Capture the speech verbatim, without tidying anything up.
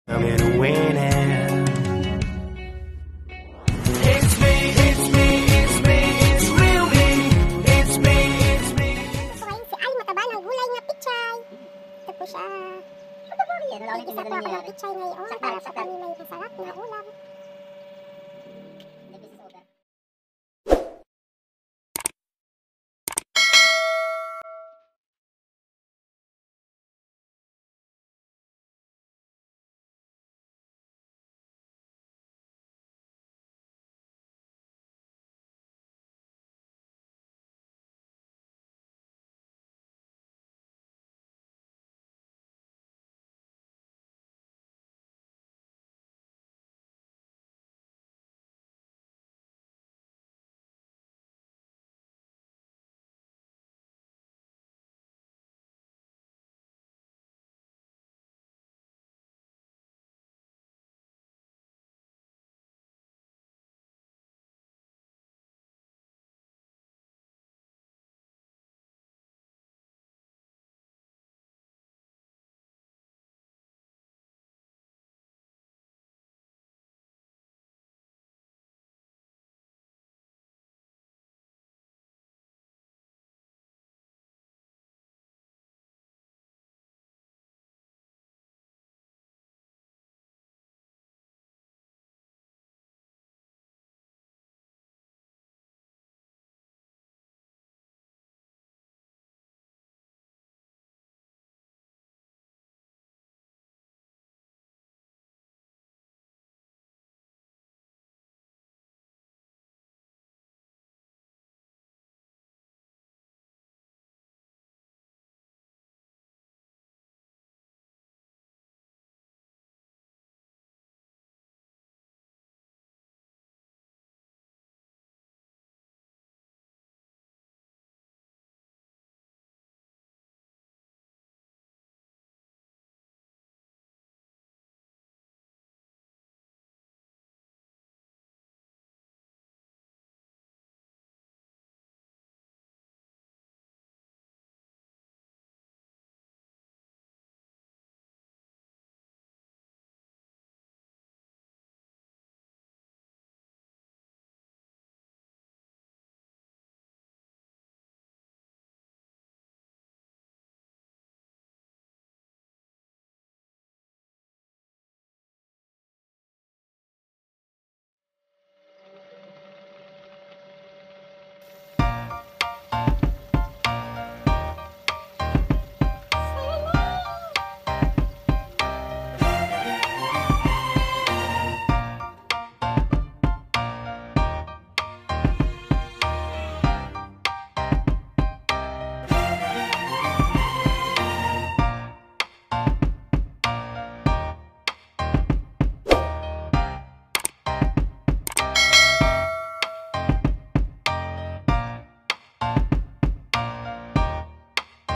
I'm gonna win it. It's me, it's me, it's me, it's real me. It's me, it's me. So ngayon si Al mataba ng gulay nga pichay. Ito po siya. Ito po yan. Wala Isa po ako ng pichay ngayon. Para sa kami may masarap na ulam.